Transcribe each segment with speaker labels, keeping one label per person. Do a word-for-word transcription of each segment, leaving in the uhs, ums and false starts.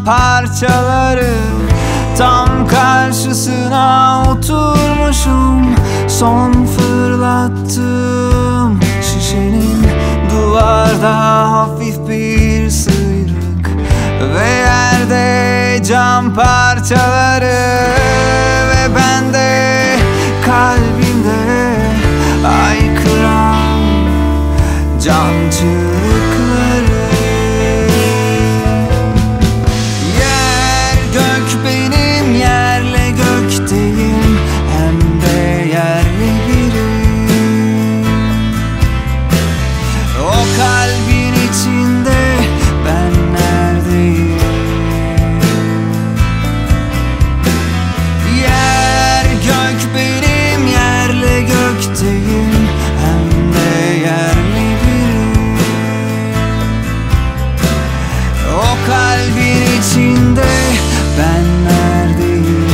Speaker 1: parçaları. Tam karşısına oturmuşum, son fırlattım şişenin duvarda hafif bir sıyrık ve yerde cam parçaları. Ve bende, kalbimde haykıran can çığlıkları. Yer gök benim, yerle gökteyim, hem de yerli birim. O kalbin içinde ben neredeyim? Yer gök benim, yerle gökteyim, hem de yerli birim. O kalbin içinde ben neredeyim?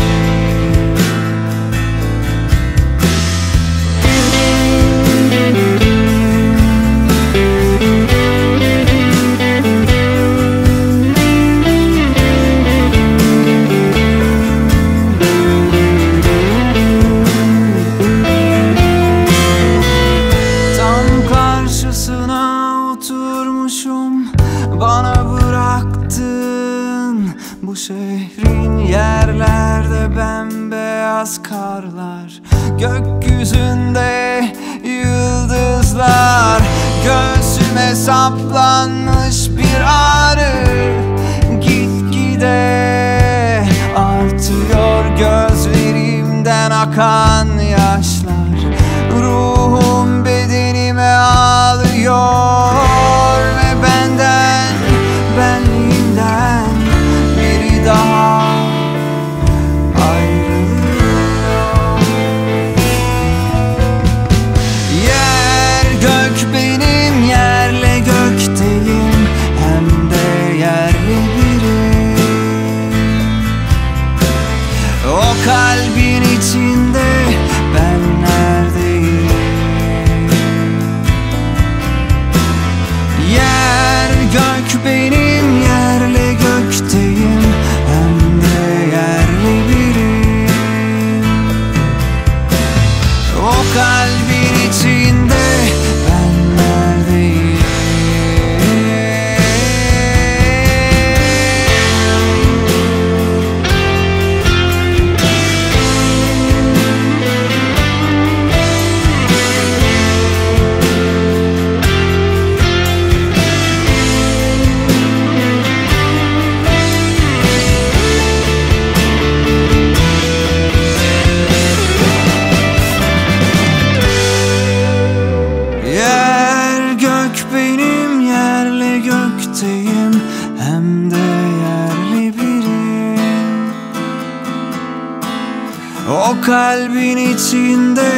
Speaker 1: Tam karşısına oturmuşum, bana bıraktın bu şehrin yerlerde bembeyaz karlar, gökyüzünde yıldızlar. Göğsüme saplanmış bir ağrı, gitgide artıyor gözlerimden akan yaşlar. Ruhum bedenime ağlıyor ve benden, benliğimden biri daha ayrılıyor. Yer gök benim, yerle gökteyim, hem de yerli birim. O kalbin içinde ben neredeyim? Yer gök benim, yerle gökteyim, hem de yerli birim. O kalbin içinde ben neredeyim? Yer gök benim, yerle gökteyim, hem de yerli birim. O kalbin içinde